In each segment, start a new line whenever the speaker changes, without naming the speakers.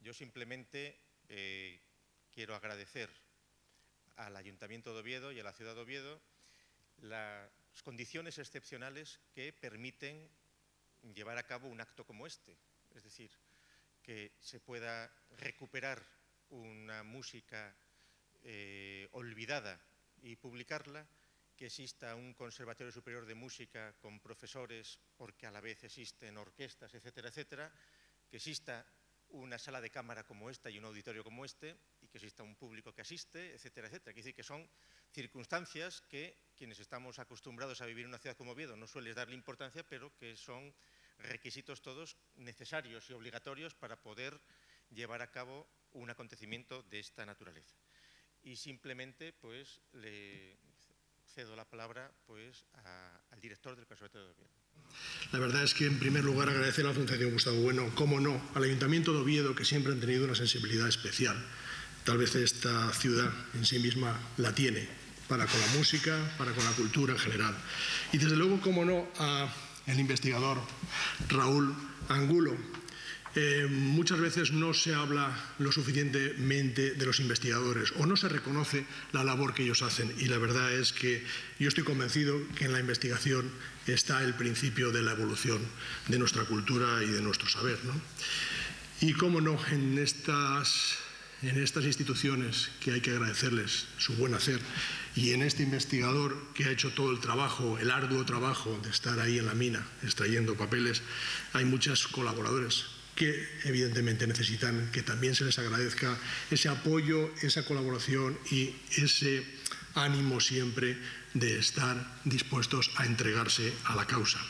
Yo simplemente quiero agradecer al Ayuntamiento de Oviedo y a la ciudad de Oviedo las condiciones excepcionales que permiten llevar a cabo un acto como este. Es decir, que se pueda recuperar una música olvidada y publicarla, que exista un Conservatorio Superior de Música con profesores, porque a la vez existen orquestas, etcétera, etcétera, que exista una sala de cámara como esta y un auditorio como este, y que exista un público que asiste, etcétera, etcétera. Quiere decir que son circunstancias que quienes estamos acostumbrados a vivir en una ciudad como Oviedo no suele darle importancia, pero que son requisitos todos necesarios y obligatorios para poder llevar a cabo un acontecimiento de esta naturaleza. Y simplemente pues le cedo la palabra pues al director del Conservatorio de Oviedo.
La verdad es que, en primer lugar, agradecer a la Fundación Gustavo Bueno, cómo no, al Ayuntamiento de Oviedo, que siempre han tenido una sensibilidad especial. Tal vez esta ciudad en sí misma la tiene, para con la música, para con la cultura en general. Y desde luego, cómo no, al investigador Raúl Angulo. Muchas veces no se habla lo suficientemente de los investigadores o no se reconoce la labor que ellos hacen, y la verdad es que yo estoy convencido que en la investigación está el principio de la evolución de nuestra cultura y de nuestro saber, ¿no? Y cómo no, en estas instituciones que hay que agradecerles su buen hacer, y en este investigador que ha hecho todo el trabajo, el arduo trabajo de estar ahí en la mina extrayendo papeles, hay muchos colaboradores que evidentemente necesitan que también se les agradezca ese apoyo, esa colaboración y ese ánimo siempre de estar dispuestos a entregarse a la causa.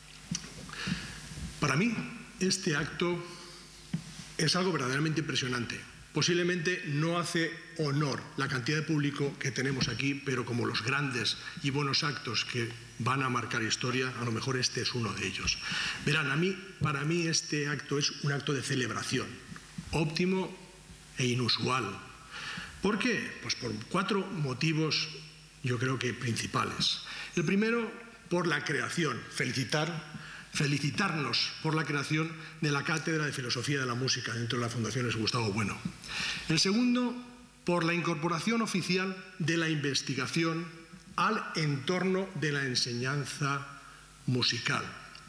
Para mí, este acto es algo verdaderamente impresionante. Posiblemente no hace honor la cantidad de público que tenemos aquí, pero como los grandes y buenos actos que van a marcar historia, a lo mejor este es uno de ellos. Verán, para mí este acto es un acto de celebración, óptimo e inusual. ¿Por qué? Pues por 4 motivos, yo creo que principales. El primero, por la creación, felicitarnos por la creación de la Cátedra de Filosofía de la Música dentro de la Fundación Gustavo Bueno. El segundo, por la incorporación oficial de la investigación al entorno de la enseñanza musical.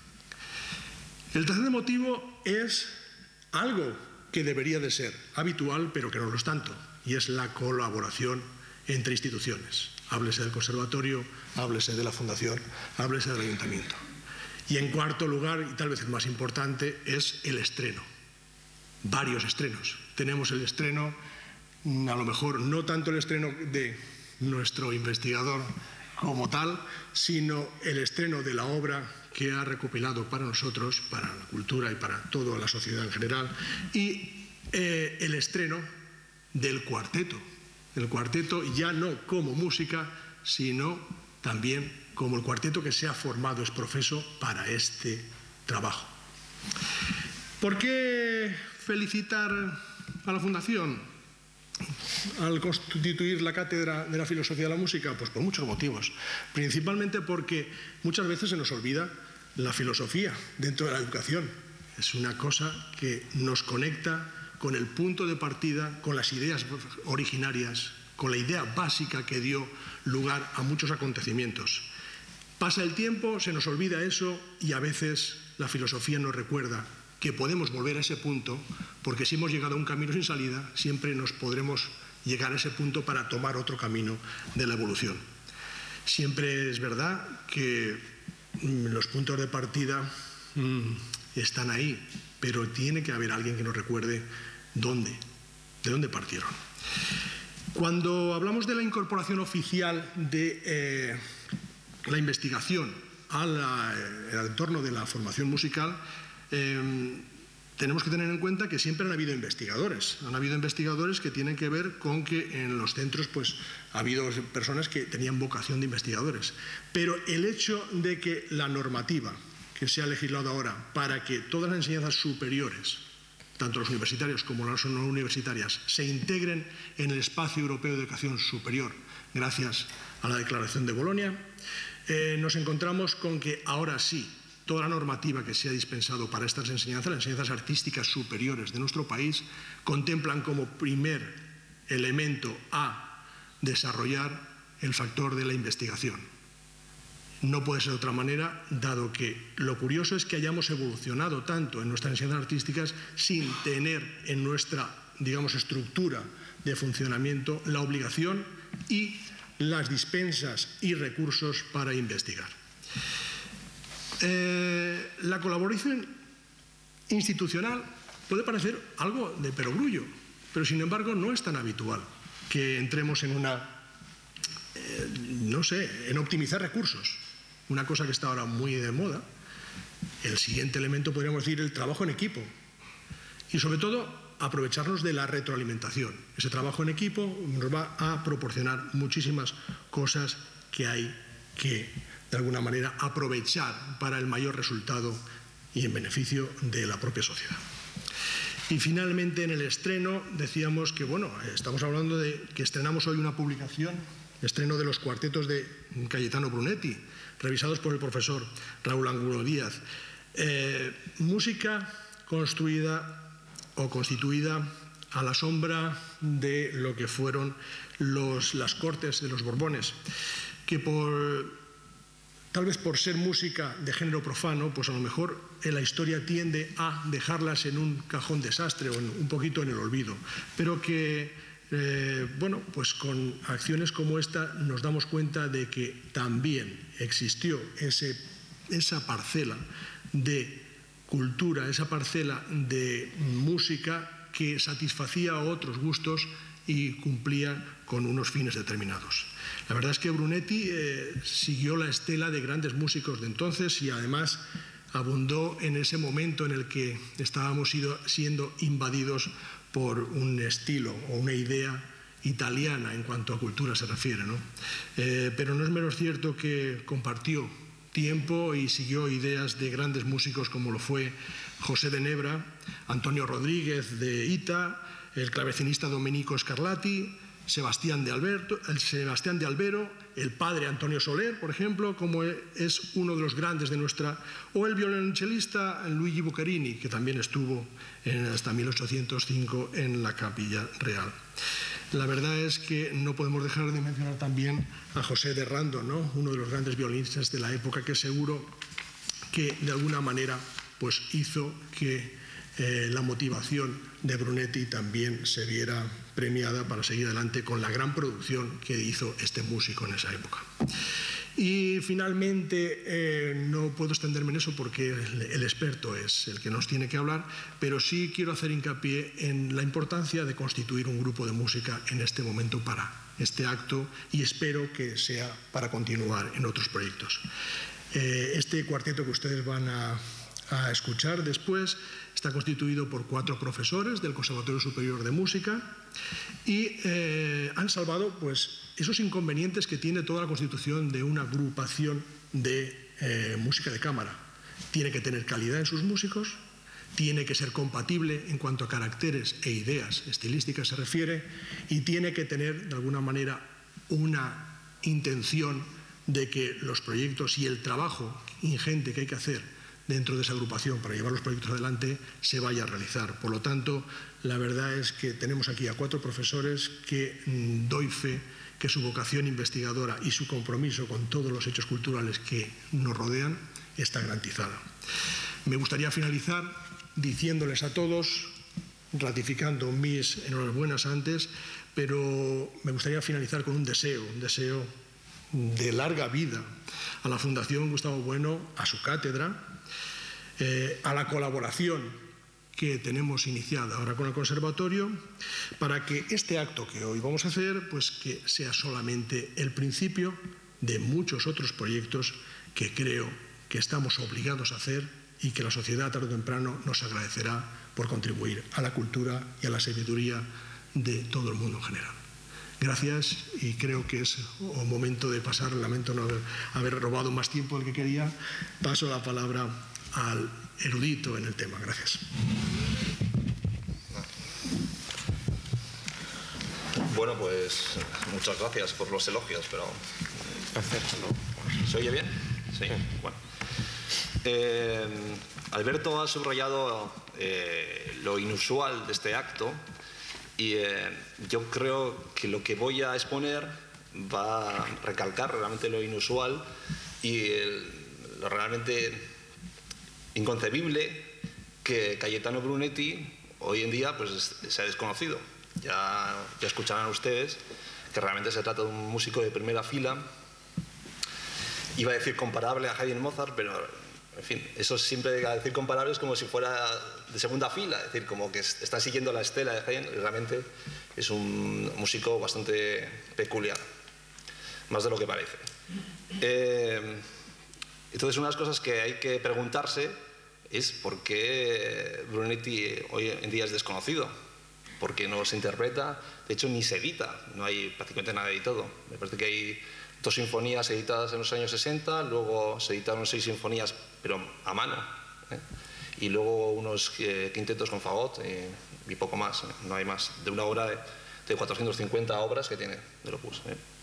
El tercer motivo es algo que debería de ser habitual, pero que no lo es tanto, y es la colaboración entre instituciones. Háblese del conservatorio, háblese de la fundación, háblese del ayuntamiento. Y en cuarto lugar, y tal vez el más importante, es el estreno. Varios estrenos. Tenemos el estreno, a lo mejor no tanto el estreno de nuestro investigador como tal, sino el estreno de la obra que ha recopilado para nosotros, para la cultura y para toda la sociedad en general, y el estreno del cuarteto. El cuarteto ya no como música, sino también como el cuarteto que se ha formado ex profeso para este trabajo. ¿Por qué felicitar a la Fundación al constituir la Cátedra de la Filosofía de la Música? Pues por muchos motivos. Principalmente porque muchas veces se nos olvida la filosofía dentro de la educación. Es una cosa que nos conecta con el punto de partida, con las ideas originarias, con la idea básica que dio lugar a muchos acontecimientos. Pasa el tiempo, se nos olvida eso y a veces la filosofía nos recuerda que podemos volver a ese punto, porque si hemos llegado a un camino sin salida, siempre nos podremos llegar a ese punto para tomar otro camino de la evolución. Siempre es verdad que los puntos de partida están ahí, pero tiene que haber alguien que nos recuerde de dónde partieron. Cuando hablamos de la incorporación oficial de la investigación al entorno de la formación musical, tenemos que tener en cuenta que siempre han habido investigadores. Han habido investigadores que tienen que ver con que en los centros pues, ha habido personas que tenían vocación de investigadores. Pero el hecho de que la normativa que se ha legislado ahora para que todas las enseñanzas superiores, tanto los universitarios como las no universitarias, se integren en el espacio europeo de educación superior, gracias a la Declaración de Bolonia, nos encontramos con que ahora sí toda la normativa que se ha dispensado para estas enseñanzas, las enseñanzas artísticas superiores de nuestro país, contemplan como primer elemento a desarrollar el factor de la investigación. No puede ser de otra manera, dado que lo curioso es que hayamos evolucionado tanto en nuestras enseñanzas artísticas sin tener en nuestra, digamos, estructura de funcionamiento la obligación y las dispensas y recursos para investigar. La colaboración institucional puede parecer algo de perogrullo, pero sin embargo no es tan habitual que entremos en en optimizar recursos, una cosa que está ahora muy de moda. El siguiente elemento podríamos decir el trabajo en equipo y sobre todo aprovecharnos de la retroalimentación. Ese trabajo en equipo nos va a proporcionar muchísimas cosas que hay que, de alguna manera, aprovechar para el mayor resultado y en beneficio de la propia sociedad. Y finalmente, en el estreno, decíamos que, bueno, estamos hablando de que estrenamos hoy una publicación, estreno de los cuartetos de Cayetano Brunetti, revisados por el profesor Raúl Angulo Díaz. Música construida o constituida a la sombra de lo que fueron las cortes de los Borbones, que tal vez por ser música de género profano, pues a lo mejor en la historia tiende a dejarlas en un cajón desastre o un poquito en el olvido, pero que, bueno, pues con acciones como esta nos damos cuenta de que también existió esa parcela de cultura, esa parcela de música que satisfacía otros gustos y cumplía con unos fines determinados. La verdad es que Brunetti siguió la estela de grandes músicos de entonces y además abundó en ese momento en el que estábamos siendo invadidos por un estilo o una idea italiana en cuanto a cultura se refiere, ¿no? Pero no es menos cierto que compartió tiempo y siguió ideas de grandes músicos como lo fue José de Nebra, Antonio Rodríguez de Ita, el clavecinista Domenico Scarlatti, Sebastián de Albero, el padre Antonio Soler, por ejemplo, como es uno de los grandes de nuestra, o el violonchelista Luigi Buccarini, que también estuvo hasta 1805 en la Capilla Real. La verdad es que no podemos dejar de mencionar también a José de Rando, ¿no? Uno de los grandes violinistas de la época, que seguro que de alguna manera pues hizo que la motivación de Brunetti también se viera premiada para seguir adelante con la gran producción que hizo este músico en esa época. Y finalmente, no puedo extenderme en eso porque el experto es el que nos tiene que hablar, pero sí quiero hacer hincapié en la importancia de constituir un grupo de música en este momento para este acto y espero que sea para continuar en otros proyectos. Este cuarteto que ustedes van a escuchar después está constituido por 4 profesores del Conservatorio Superior de Música y han salvado pues esos inconvenientes que tiene toda la constitución de una agrupación de música de cámara. Tiene que tener calidad en sus músicos, tiene que ser compatible en cuanto a caracteres e ideas estilísticas se refiere y tiene que tener de alguna manera una intención de que los proyectos y el trabajo ingente que hay que hacer dentro de esa agrupación para llevar los proyectos adelante se vaya a realizar. Por lo tanto, la verdad es que tenemos aquí a 4 profesores que doy fe que su vocación investigadora y su compromiso con todos los hechos culturales que nos rodean está garantizada. Me gustaría finalizar diciéndoles a todos, ratificando mis enhorabuenas antes, pero me gustaría finalizar con un deseo de larga vida a la Fundación Gustavo Bueno, a su cátedra, a la colaboración que tenemos iniciada ahora con el Conservatorio, para que este acto que hoy vamos a hacer, pues que sea solamente el principio de muchos otros proyectos que creo que estamos obligados a hacer y que la sociedad tarde o temprano nos agradecerá por contribuir a la cultura y a la sabiduría de todo el mundo en general. Gracias y creo que es un momento de pasar, lamento no haber robado más tiempo del que quería, paso la palabra al erudito en el tema. Gracias.
Bueno, pues muchas gracias por los elogios, pero... ¿Se oye bien? Sí. Bueno. Alberto ha subrayado lo inusual de este acto y yo creo que lo que voy a exponer va a recalcar realmente lo inusual y lo realmente inconcebible que Cayetano Brunetti hoy en día pues, se ha desconocido. Ya escucharán ustedes que realmente se trata de un músico de primera fila. Iba a decir comparable a Haydn Mozart, pero en fin, eso siempre decir comparable es como si fuera de segunda fila, es decir, como que está siguiendo la estela de Haydn y realmente es un músico bastante peculiar, más de lo que parece. Entonces, una de las cosas que hay que preguntarse es por qué Brunetti hoy en día es desconocido, por qué no se interpreta, de hecho ni se edita, no hay prácticamente nada editado. Me parece que hay 2 sinfonías editadas en los años 60, luego se editaron 6 sinfonías, pero a mano, y luego unos quintetos con fagot y poco más, no hay más, de una obra de 450 obras que tiene de Opus.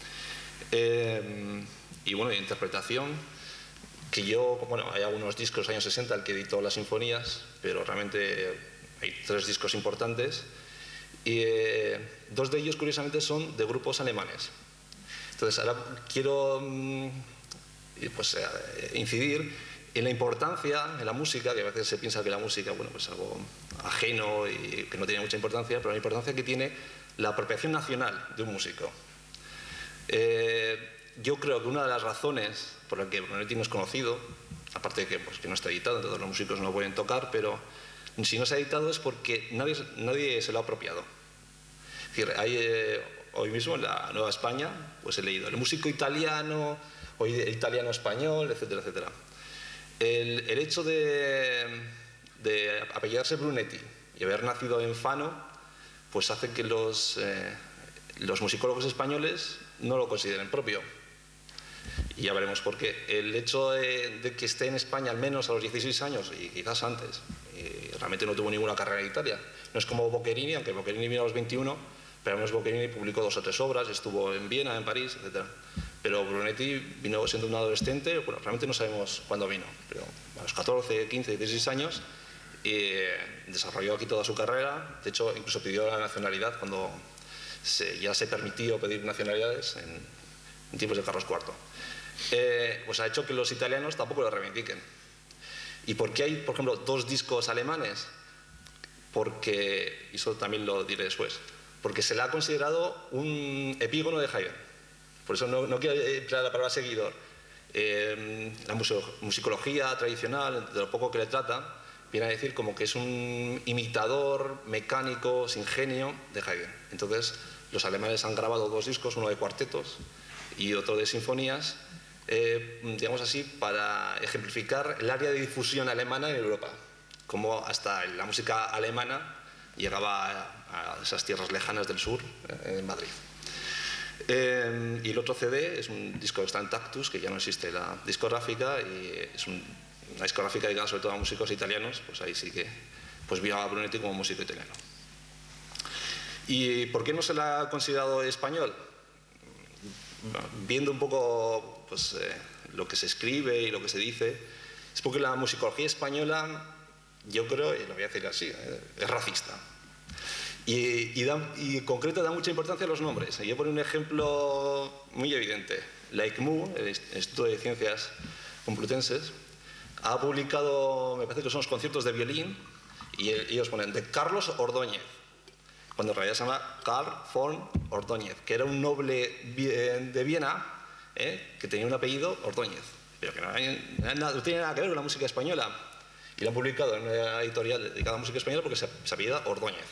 Y bueno, de interpretación, que bueno, hay algunos discos de los años 60 el que editó las sinfonías, pero realmente hay 3 discos importantes, y 2 de ellos curiosamente son de grupos alemanes. Entonces ahora quiero pues, incidir en la importancia en la música, que a veces se piensa que la música bueno, pues es algo ajeno y que no tiene mucha importancia, pero la importancia que tiene la apropiación nacional de un músico. Yo creo que una de las razones por la que Brunetti no es conocido, aparte de que, pues, que no está editado, entonces los músicos no lo pueden tocar, pero si no se ha editado es porque nadie se lo ha apropiado. Es decir, hay, hoy mismo en la Nueva España pues he leído el músico italiano, hoy el italiano-español, etcétera, etcétera. El hecho de apellidarse Brunetti y haber nacido en Fano pues hace que los musicólogos españoles no lo consideren propio. Y ya veremos por qué. El hecho de que esté en España al menos a los 16 años, y quizás antes, y realmente no tuvo ninguna carrera en Italia. No es como Boccherini, aunque Boccherini vino a los 21, pero al menos Boccherini publicó 2 o 3 obras, estuvo en Viena, en París, etc. Pero Brunetti vino siendo un adolescente, bueno, realmente no sabemos cuándo vino, pero a los 14, 15, 16 años desarrolló aquí toda su carrera. De hecho, incluso pidió la nacionalidad cuando ya se permitió pedir nacionalidades en tiempos de Carlos IV. Pues ha hecho que los italianos tampoco lo reivindiquen. ¿Y por qué hay, por ejemplo, 2 discos alemanes? Porque, y eso también lo diré después, porque se le ha considerado un epígono de Haydn. Por eso no quiero emplear la palabra seguidor. La musicología tradicional, de lo poco que le trata, viene a decir como que es un imitador mecánico, sin genio, de Haydn. Entonces, los alemanes han grabado 2 discos, uno de cuartetos y otro de sinfonías, digamos así, para ejemplificar el área de difusión alemana en Europa, como hasta la música alemana llegaba a esas tierras lejanas del sur, en Madrid. Y el otro CD es un disco que está en Tactus, que ya no existe la discográfica, y es una discográfica dedicada sobre todo a músicos italianos, pues ahí sí que pues vio a Brunetti como músico italiano. ¿Y por qué no se le ha considerado español? Viendo un poco pues, lo que se escribe y lo que se dice, es porque la musicología española, yo creo, y lo voy a decir así, es racista. Y en concreto da mucha importancia a los nombres. Yo pongo un ejemplo muy evidente. La ICMU, el Instituto de Ciencias Complutenses, ha publicado, me parece que son los conciertos de violín, y ellos ponen de Carlos Ordóñez, cuando en realidad se llama Carl von Ordóñez, que era un noble de Viena, que tenía un apellido Ordóñez, pero que no tiene nada que ver con la música española. Y lo han publicado en una editorial dedicada a la música española porque se apellida Ordóñez.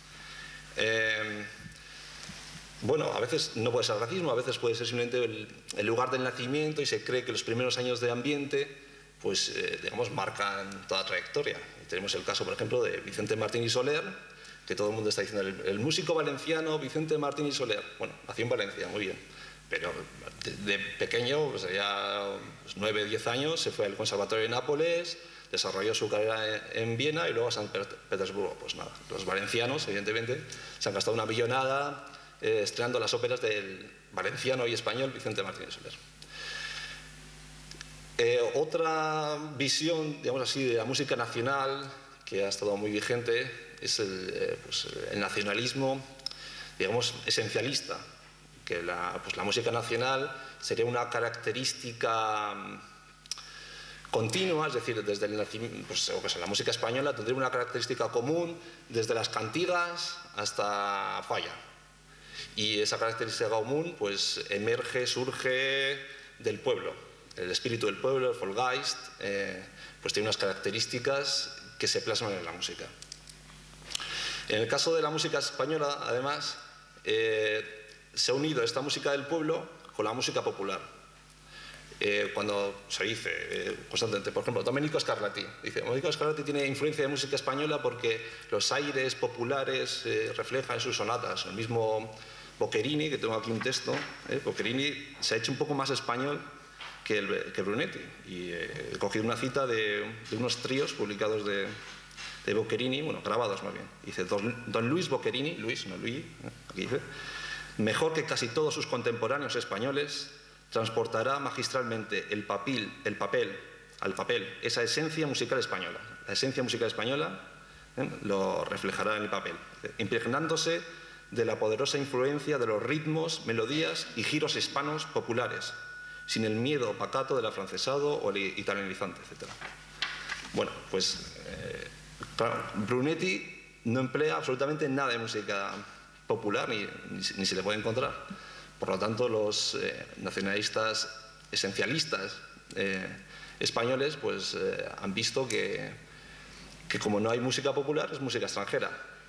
Bueno, a veces no puede ser racismo, a veces puede ser simplemente el lugar del nacimiento, y se cree que los primeros años de ambiente pues, digamos, marcan toda trayectoria. Y tenemos el caso, por ejemplo, de Vicente Martín y Soler, que todo el mundo está diciendo, el músico valenciano Vicente Martín y Soler. Bueno, nació en Valencia, muy bien, pero de pequeño, pues ya 9, 10 años, se fue al Conservatorio de Nápoles, desarrolló su carrera en Viena y luego a San Petersburgo. Pues nada, los valencianos, evidentemente, se han gastado una millonada estrenando las óperas del valenciano y español Vicente Martín y Soler. Otra visión, digamos así, de la música nacional que ha estado muy vigente es el nacionalismo, digamos, esencialista, que la música nacional sería una característica continua, es decir, desde el nacimiento, la música española tendría una característica común desde las cantigas hasta Falla. Y esa característica común pues emerge, surge del pueblo. El espíritu del pueblo, el Volksgeist, pues tiene unas características que se plasman en la música. En el caso de la música española, además, se ha unido esta música del pueblo con la música popular. Cuando se dice constantemente, por ejemplo, Domenico Scarlatti, dice, Domenico Scarlatti tiene influencia de música española porque los aires populares reflejan en sus sonatas. El mismo Boccherini, que tengo aquí un texto, Boccherini se ha hecho un poco más español que Brunetti, y he cogido una cita de unos tríos publicados de Boccherini, bueno, grabados más bien. Dice, don Luis Boccherini, Luis, no Luis, aquí dice, mejor que casi todos sus contemporáneos españoles, transportará magistralmente al papel, esa esencia musical española. La esencia musical española lo reflejará en el papel, impregnándose de la poderosa influencia de los ritmos, melodías y giros hispanos populares, sin el miedo pacato del afrancesado o el italianizante, etc. Bueno, pues claro, Brunetti no emplea absolutamente nada de música popular, ni se le puede encontrar. Por lo tanto, los nacionalistas esencialistas españoles pues, han visto que como no hay música popular, es música extranjera.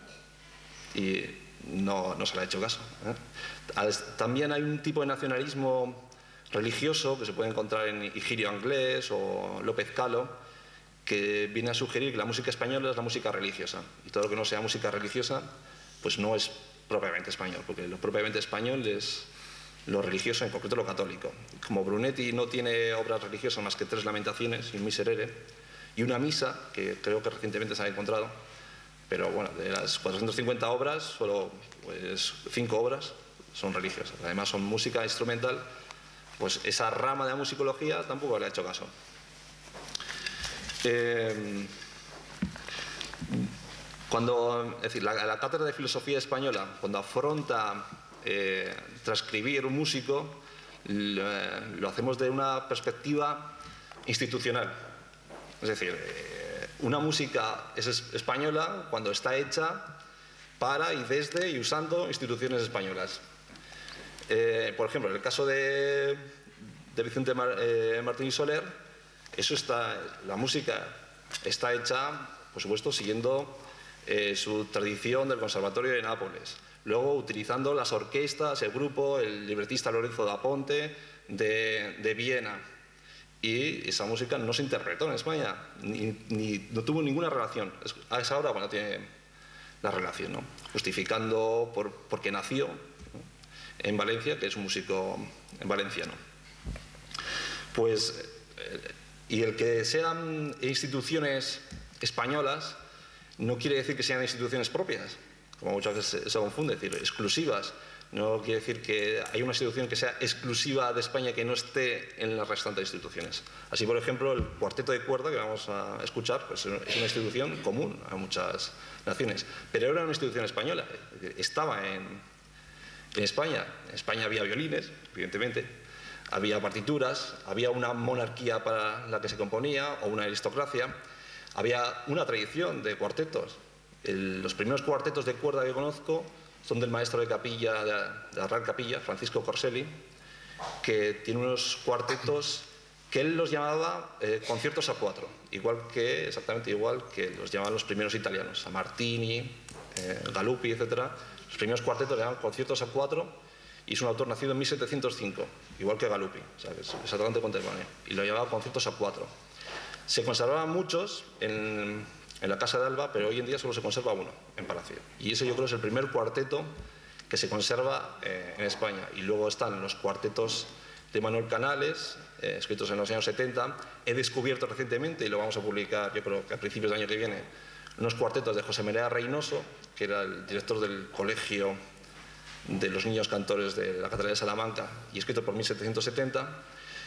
Y no se le ha hecho caso. También hay un tipo de nacionalismo religioso que se puede encontrar en Higirio Anglés o López Calo, que viene a sugerir que la música española es la música religiosa. Y todo lo que no sea música religiosa, pues no es propiamente español, porque lo propiamente español es lo religioso, en concreto lo católico. Como Brunetti no tiene obras religiosas más que 3 lamentaciones y un miserere y una misa, que creo que recientemente se ha encontrado, pero bueno, de las 450 obras, solo pues, 5 obras son religiosas. Además son música instrumental, pues esa rama de la musicología tampoco le ha hecho caso. Es decir, la cátedra de filosofía española, cuando afronta transcribir un músico, lo hacemos de una perspectiva institucional. Es decir, una música es española cuando está hecha para y desde y usando instituciones españolas. Por ejemplo, en el caso de Vicente Martín y Soler, la música está hecha, por supuesto, siguiendo su tradición del Conservatorio de Nápoles. Luego, utilizando las orquestas, el grupo, el libretista Lorenzo da Ponte de Viena. Y esa música no se interpretó en España, no tuvo ninguna relación. Es ahora cuando tiene la relación, ¿no? Justificando porque nació en Valencia, que es un músico valenciano. Pues, y el que sean instituciones españolas no quiere decir que sean instituciones propias, como muchas veces se confunde, es decir, exclusivas. No quiere decir que hay una institución que sea exclusiva de España que no esté en las restantes instituciones. Así, por ejemplo, el cuarteto de cuerda que vamos a escuchar pues es una institución común a muchas naciones, pero era una institución española, estaba en España. En España había violines, evidentemente, había partituras, había una monarquía para la que se componía o una aristocracia, había una tradición de cuartetos. Los primeros cuartetos de cuerda que conozco son del maestro de capilla, de la Real Capilla, Francisco Corselli, que tiene unos cuartetos que él los llamaba conciertos a 4, exactamente igual que los llamaban los primeros italianos, Sammartini, Galuppi, etc. Los primeros cuartetos le llamaban conciertos a 4 y es un autor nacido en 1705, igual que Galuppi, o sea, que es exactamente contemporáneo, y lo llamaba conciertos a 4. Se conservaban muchos en la Casa de Alba, pero hoy en día solo se conserva uno en Palacio. Y ese yo creo es el primer cuarteto que se conserva en España. Y luego están los cuartetos de Manuel Canales, escritos en los años 70. He descubierto recientemente, y lo vamos a publicar yo creo que a principios del año que viene, unos cuartetos de José María Reynoso, que era el director del Colegio de los Niños Cantores de la Catedral de Salamanca, y escrito por 1770.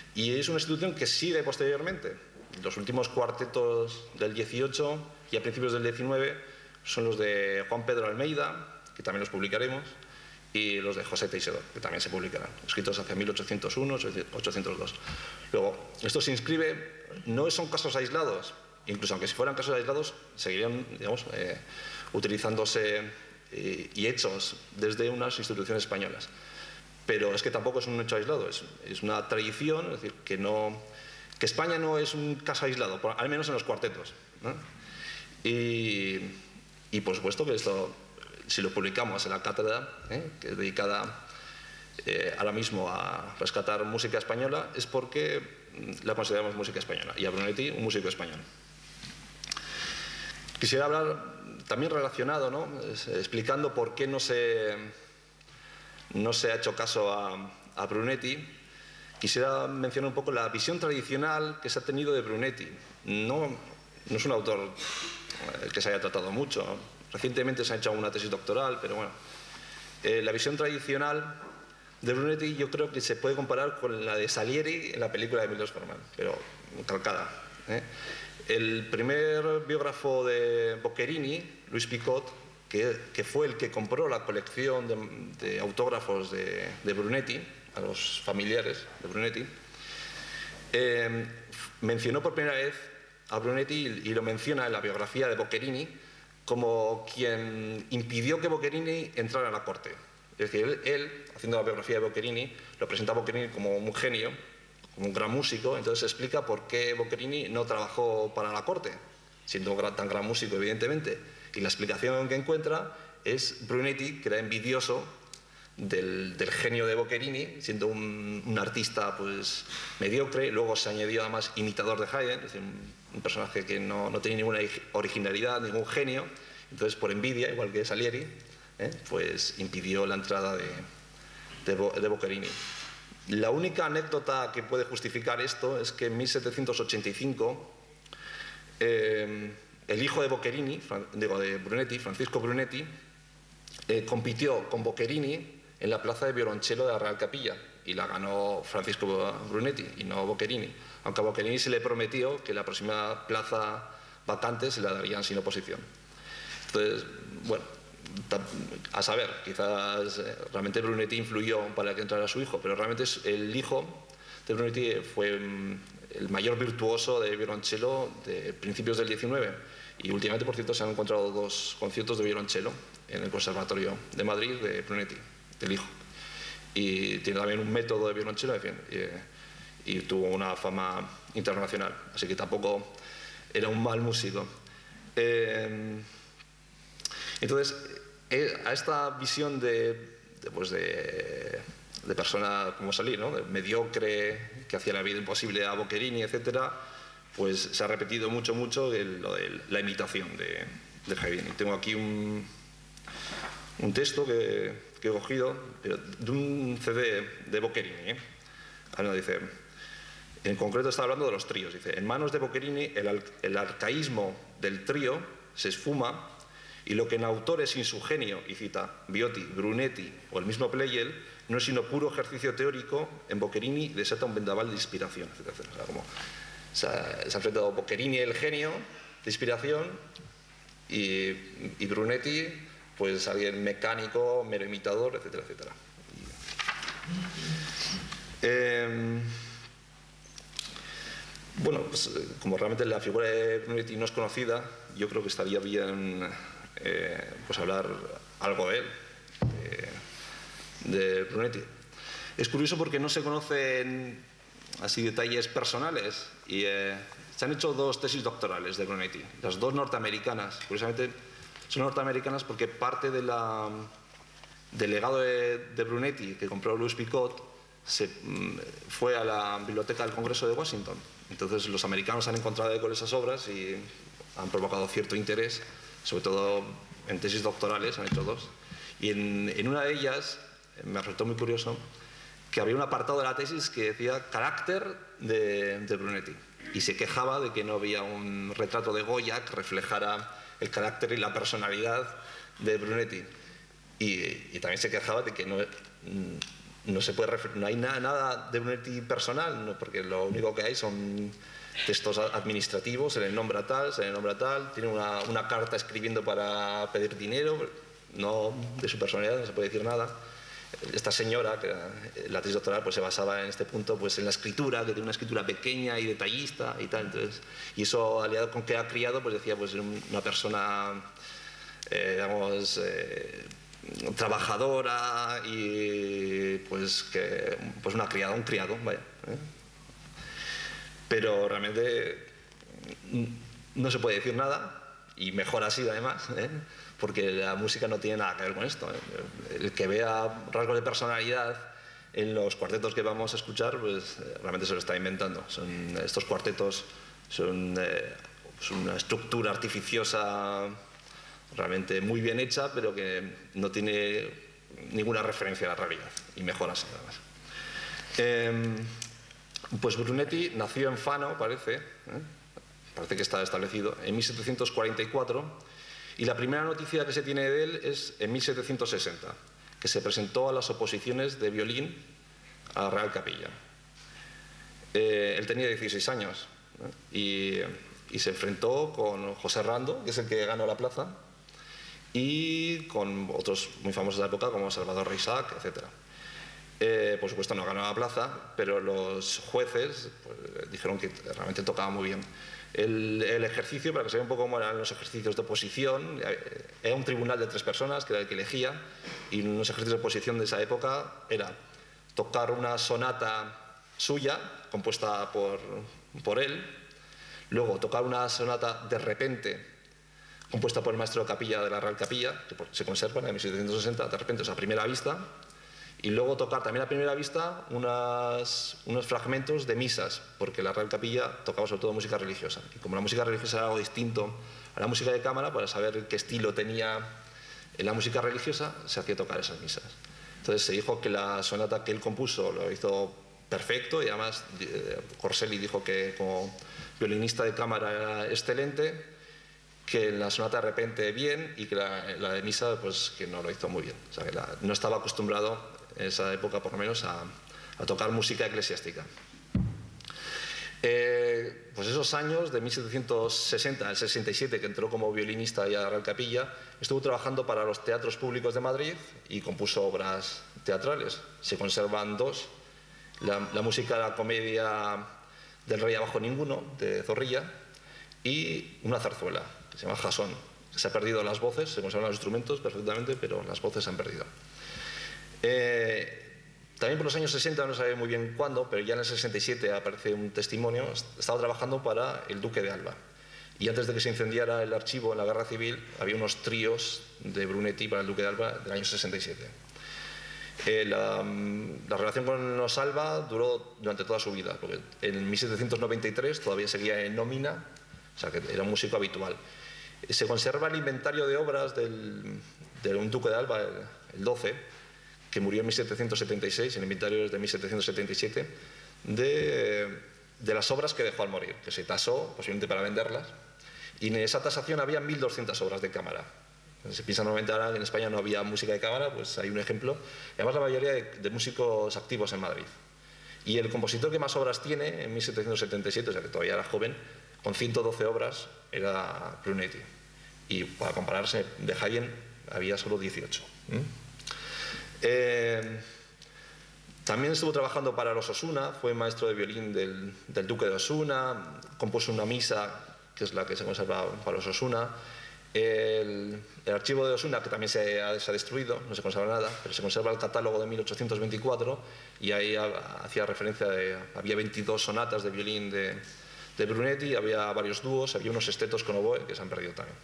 Y es una institución que sigue posteriormente. Los últimos cuartetos del 18 y a principios del 19 son los de Juan Pedro Almeida, que también los publicaremos, y los de José Teixidor, que también se publicarán, escritos hacia 1801, 1802. Luego, esto se inscribe, no son casos aislados, incluso aunque si fueran casos aislados, seguirían, digamos, utilizándose y hechos desde unas instituciones españolas. Pero es que tampoco es un hecho aislado, es una tradición, es decir, que España no es un caso aislado, al menos en los cuartetos, ¿no? Y por supuesto que esto, si lo publicamos en la cátedra, que es dedicada ahora mismo a rescatar música española, es porque la consideramos música española, y a Brunetti un músico español. Quisiera hablar también relacionado, ¿no? Explicando por qué no se ha hecho caso a Brunetti. Quisiera mencionar un poco la visión tradicional que se ha tenido de Brunetti. No es un autor que se haya tratado mucho. Recientemente se ha hecho una tesis doctoral, pero bueno. La visión tradicional de Brunetti yo creo que se puede comparar con la de Salieri en la película de Milos Forman, pero calcada. El primer biógrafo de Boccherini, Luis Picot, que fue el que compró la colección de autógrafos de Brunetti a los familiares de Brunetti, mencionó por primera vez a Brunetti, y lo menciona en la biografía de Boccherini, como quien impidió que Boccherini entrara a la corte. Es decir, él, haciendo la biografía de Boccherini, lo presenta a Boccherini como un genio, como un gran músico. Entonces explica por qué Boccherini no trabajó para la corte, siendo tan gran músico, evidentemente. Y la explicación que encuentra es Brunetti, que era envidioso del genio de Boccherini, siendo un artista pues mediocre. Luego se añadió además imitador de Haydn, es decir, un personaje que no tenía ninguna originalidad, ningún genio. Entonces, por envidia, igual que Salieri, pues impidió la entrada de Boccherini. La única anécdota que puede justificar esto es que en 1785 el hijo de Boccherini, de Brunetti, Francisco Brunetti, compitió con Boccherini en la plaza de violonchelo de la Real Capilla, y la ganó Francisco Brunetti y no Boccherini, aunque a Boccherini se le prometió que la próxima plaza vacante se la darían sin oposición. Entonces, bueno, a saber, quizás realmente Brunetti influyó para que entrara su hijo, pero realmente el hijo de Brunetti fue el mayor virtuoso de violonchelo de principios del 19, y últimamente, por cierto, se han encontrado 2 conciertos de violonchelo en el Conservatorio de Madrid de Brunetti, del hijo, y tiene también un método de violonchelo, en fin, y tuvo una fama internacional, así que tampoco era un mal músico. Entonces, a esta visión de persona como Salieri, ¿no? De mediocre, que hacía la vida imposible a Boccherini, etcétera, pues se ha repetido mucho lo de la imitación de Haydn. Y tengo aquí un texto que he cogido de un CD de Boccherini. Dice, en concreto está hablando de los tríos. Dice, en manos de Boccherini el arcaísmo del trío se esfuma, y lo que en autores sin su genio, y cita Viotti, Brunetti o el mismo Pleyel, no es sino puro ejercicio teórico, en Boccherini desata un vendaval de inspiración, etcétera, etcétera. O sea, como se ha enfrentado Boccherini, el genio de inspiración, y Brunetti, pues alguien mecánico, mero imitador, etcétera, etcétera. Bueno, pues como realmente la figura de Brunetti no es conocida, yo creo que estaría bien pues hablar algo de él, de Brunetti. Es curioso porque no se conocen así detalles personales, y se han hecho 2 tesis doctorales de Brunetti, las 2 norteamericanas. Curiosamente son norteamericanas porque parte del legado de Brunetti que compró Louis Picot fue a la Biblioteca del Congreso de Washington. Entonces los americanos han encontrado con esas obras y han provocado cierto interés, sobre todo en tesis doctorales, han hecho 2. Y en una de ellas me resultó muy curioso que había un apartado de la tesis que decía carácter de Brunetti, y se quejaba de que no había un retrato de Goya que reflejara el carácter y la personalidad de Brunetti, y también se quejaba de que no no hay nada de Brunetti personal, ¿no? Porque lo único que hay son textos administrativos, se le nombra tal, tiene una carta escribiendo para pedir dinero, no, de su personalidad no se puede decir nada. Esta señora, que era la tesis doctoral, pues se basaba en este punto pues en la escritura, que tiene una escritura pequeña y detallista y tal. Entonces, y eso aliado con que ha criado, pues decía, pues una persona, digamos, trabajadora y pues una criada, un criado, vaya. Pero realmente no se puede decir nada, y mejor así además, porque la música no tiene nada que ver con esto. El que vea rasgos de personalidad en los cuartetos que vamos a escuchar, pues realmente se lo está inventando. Estos cuartetos son una estructura artificiosa realmente muy bien hecha, pero que no tiene ninguna referencia a la realidad, y mejor así además. Pues Brunetti nació en Fano, parece que está establecido, en 1744, y la primera noticia que se tiene de él es en 1760, que se presentó a las oposiciones de violín a la Real Capilla. Él tenía 16 años y se enfrentó con José Rando, que es el que ganó la plaza, y con otros muy famosos de la época como Salvador Reisac, etc. Por supuesto no ganó la plaza, pero los jueces pues, dijeron que realmente tocaba muy bien. El ejercicio, para que se vea un poco cómo eran los ejercicios de oposición, era un tribunal de 3 personas, que era el que elegía, y los ejercicios de oposición de esa época era tocar una sonata suya, compuesta por él, luego tocar una sonata de repente, compuesta por el maestro de capilla de la Real Capilla, que se conserva en 1760, de repente, o sea, a primera vista, y luego tocar también a primera vista unos fragmentos de misas, porque la Real Capilla tocaba sobre todo música religiosa. Y como la música religiosa era algo distinto a la música de cámara, para saber qué estilo tenía en la música religiosa, se hacía tocar esas misas. Entonces se dijo que la sonata que él compuso lo hizo perfecto, y además Corselli dijo que como violinista de cámara era excelente, que la sonata de repente bien, y que la de misa pues que no lo hizo muy bien. O sea, que no estaba acostumbrado en esa época por lo menos a tocar música eclesiástica. Pues esos años de 1760 al 67, que entró como violinista ya a la Real Capilla, estuvo trabajando para los teatros públicos de Madrid y compuso obras teatrales. Se conservan 2, la música de la comedia del Rey abajo ninguno, de Zorrilla, y una zarzuela que se llama Jasón. Se han perdido las voces, se conservan los instrumentos perfectamente, pero las voces se han perdido. También por los años 60, no sabe muy bien cuándo, pero ya en el 67 aparece un testimonio. Estaba trabajando para el Duque de Alba, y antes de que se incendiara el archivo en la Guerra Civil había unos tríos de Brunetti para el Duque de Alba del año 67. La relación con los Alba duró durante toda su vida, porque en 1793 todavía seguía en nómina, o sea que era un músico habitual. Se conserva el inventario de obras de un Duque de Alba, el 12, que murió en 1776, el inventario es de 1777, de las obras que dejó al morir, que se tasó posiblemente para venderlas, y en esa tasación había 1.200 obras de cámara. Se piensa normalmente ahora que en España no había música de cámara, pues hay un ejemplo. Y además la mayoría de músicos activos en Madrid. Y el compositor que más obras tiene, en 1777, o sea que todavía era joven, con 112 obras, era Brunetti. Y para compararse, de Haydn había solo 18. También estuvo trabajando para los Osuna, fue maestro de violín del Duque de Osuna, compuso una misa, que es la que se conserva para los Osuna. El archivo de Osuna, que también se ha destruido, no se conserva nada, pero se conserva el catálogo de 1824, y ahí hacía referencia había 22 sonatas de violín de Brunetti, había varios dúos, había unos sextetos con oboe que se han perdido también.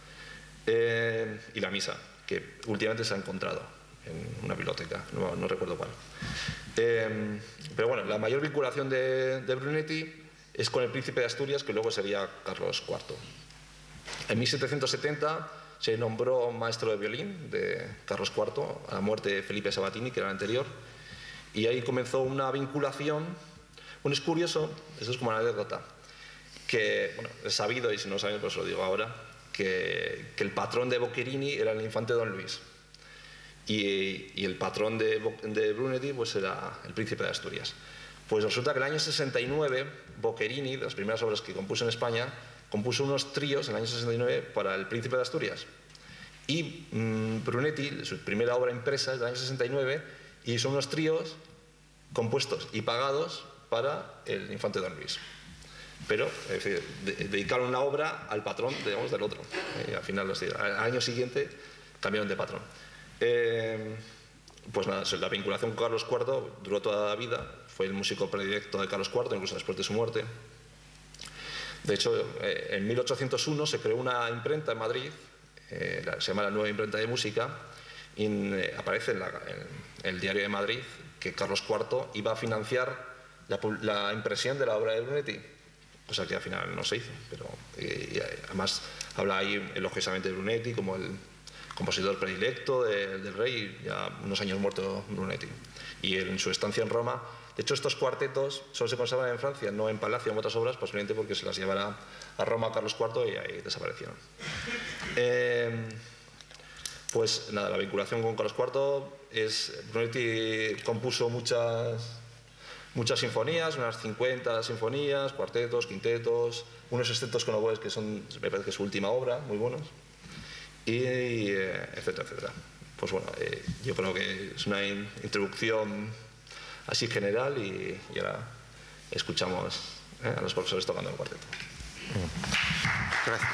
Y la misa, que últimamente se ha encontrado en una biblioteca, no recuerdo cuál. Pero bueno, la mayor vinculación de Brunetti es con el príncipe de Asturias, que luego sería Carlos IV. En 1770 se nombró maestro de violín de Carlos IV, a la muerte de Felipe Sabatini, que era el anterior, y ahí comenzó una vinculación. Bueno, es curioso, esto es como una anécdota, que bueno, es sabido, y si no saben pues lo digo ahora, que el patrón de Boccherini era el infante Don Luis. y el patrón de Brunetti pues era el príncipe de Asturias. Pues resulta que en el año 69 Boccherini, de las primeras obras que compuso en España, compuso unos tríos en el año 69 para el príncipe de Asturias. Y Brunetti, su primera obra impresa es del año 69, y son unos tríos compuestos y pagados para el infante Don Luis. Pero es decir, dedicaron una obra al patrón, digamos, del otro. Y al final, al año siguiente, cambiaron de patrón. Pues nada, la vinculación con Carlos IV duró toda la vida. Fue el músico predilecto de Carlos IV, incluso después de su muerte. De hecho, en 1801 se creó una imprenta en Madrid, se llama la Nueva Imprenta de Música, y aparece en el Diario de Madrid que Carlos IV iba a financiar la impresión de la obra de Brunetti, cosa que al final no se hizo, pero además habla ahí elogiosamente de Brunetti como el compositor predilecto del rey, ya unos años muerto Brunetti. Y en su estancia en Roma, de hecho estos cuartetos solo se conservan en Francia, no en Palacio, en otras obras, posiblemente porque se las llevará a Roma Carlos IV y ahí desaparecieron. Pues nada, la vinculación con Carlos IV es... Brunetti compuso muchas sinfonías, unas 50 sinfonías, cuartetos, quintetos, unos exceptos con oboes que son, me parece que es su última obra, muy buenos, y etcétera, etcétera. Pues bueno, yo creo que es una introducción así general y ahora escuchamos a los profesores tocando el cuarteto.
Gracias.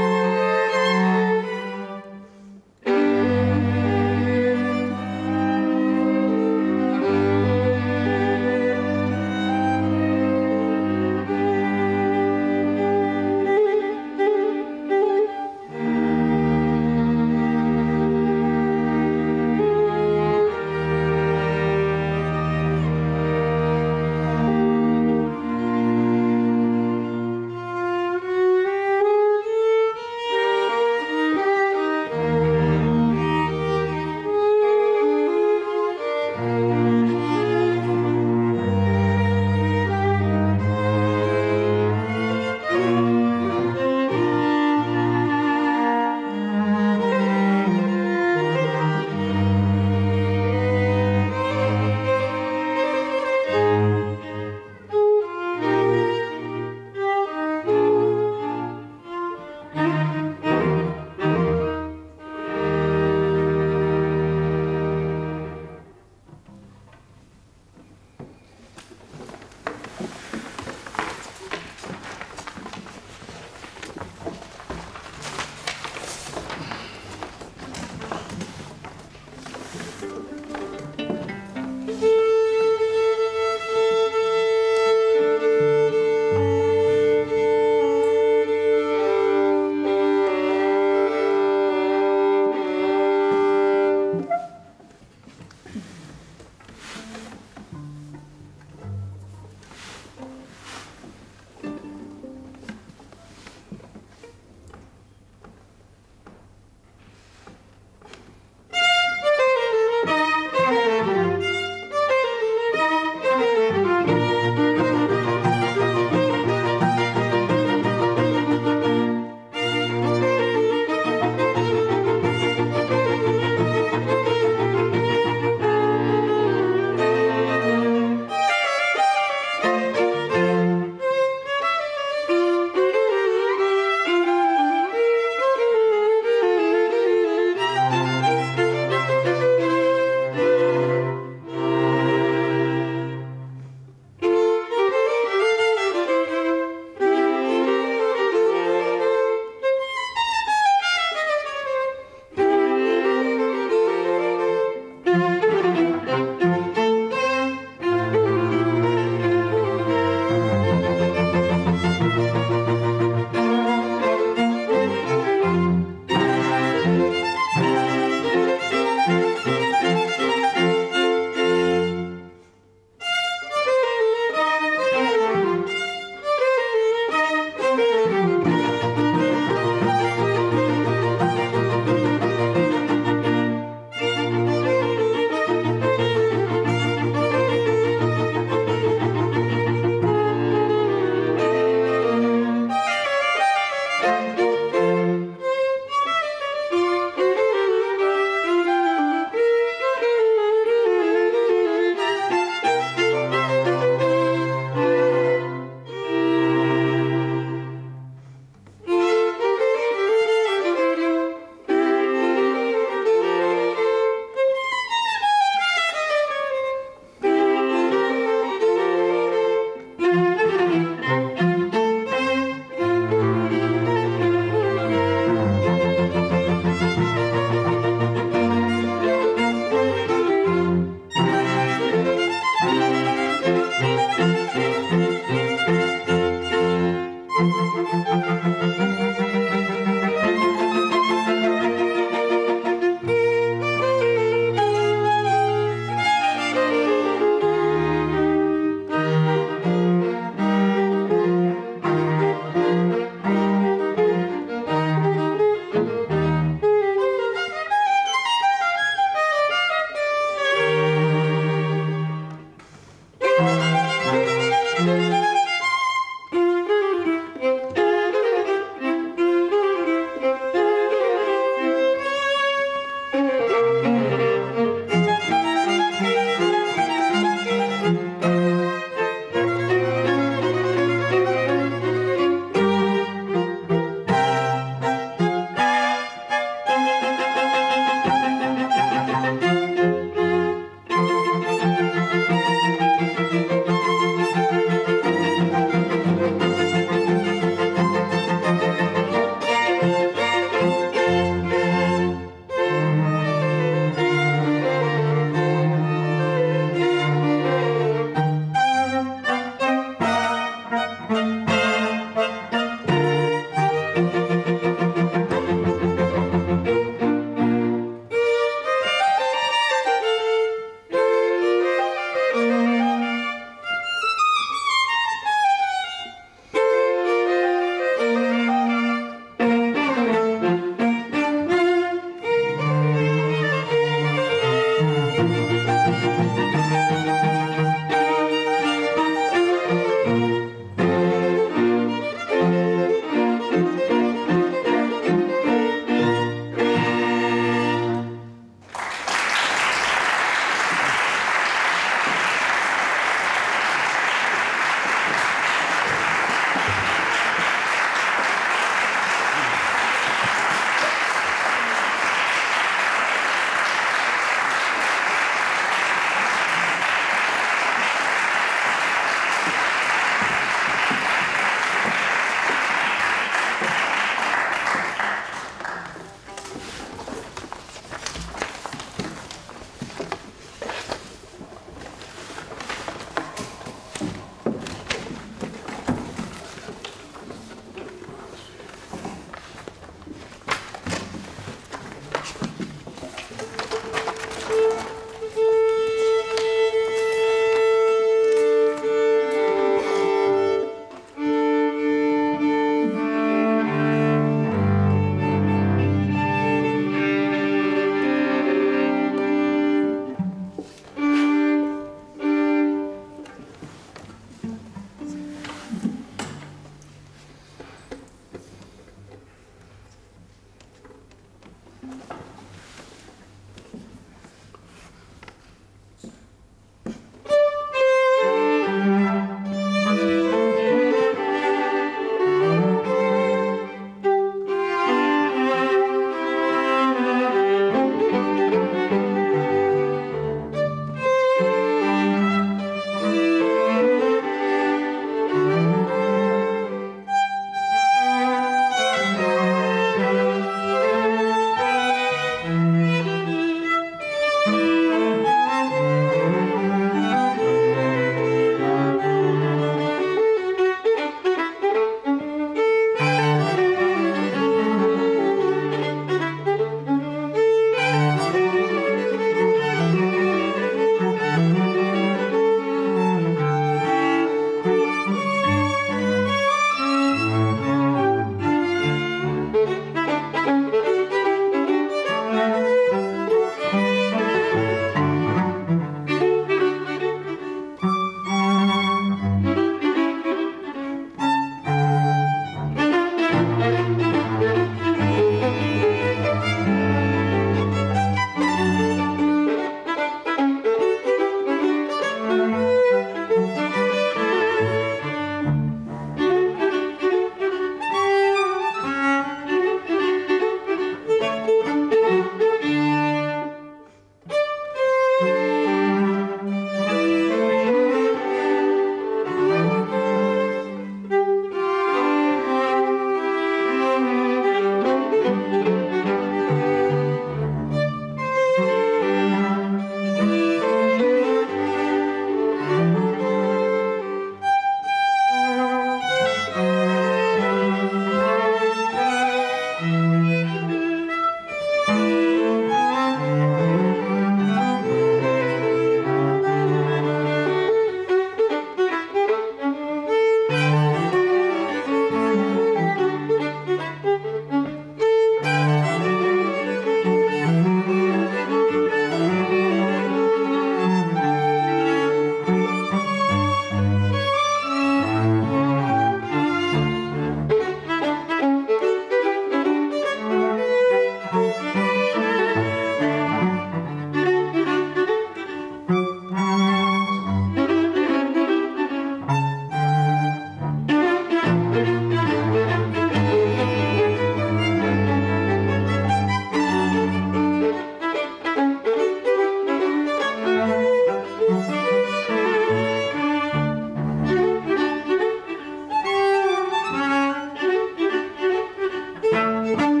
Thank you.